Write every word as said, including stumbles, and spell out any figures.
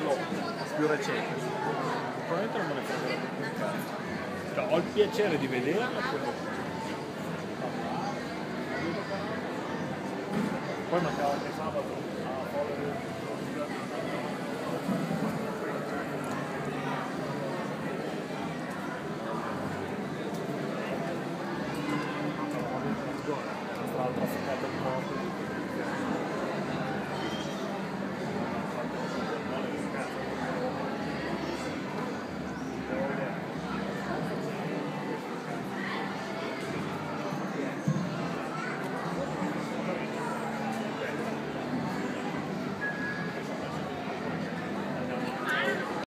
vederlo più recente. Probabilmente non me ne fregherebbe più un cazzo. Cioè, ho il piacere di vederlo, quello. Poi mancava che